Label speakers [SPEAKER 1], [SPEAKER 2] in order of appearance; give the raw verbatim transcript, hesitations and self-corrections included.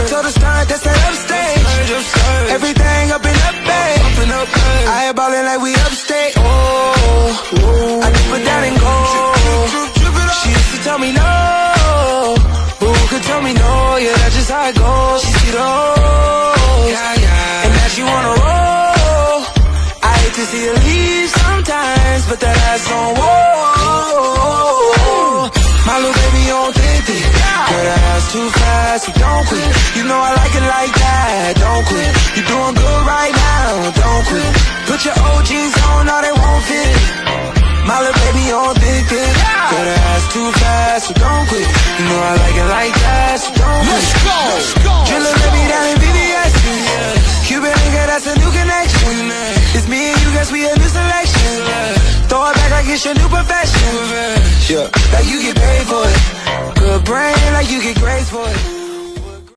[SPEAKER 1] I told her stunt, that's that upstage. Everything up and up, babe. I ain't ballin' like we upstate. Oh, I dip it down and go. She used to tell me no. Who could tell me no? Yeah, that's just how it goes. She see the hoes, and now she wanna roll. I hate to see her leave sometimes, but that ass on whoa. My little baby on fifty. Girl, that ass too fast, so don't quit. You know I like it like that, don't quit. You doing good right now, don't quit. Put your O Gs on, now they won't fit. My little baby on thick, thick. Girl, that ass too fast, so don't quit. You know I like it like that, so don't quit. Let's go, let's go. Drillin' baby down in V V S. Cuban nigga, that's a new connection. It's me and you, guess we a new selection. Throw it back like it's your new profession. Yeah, like you get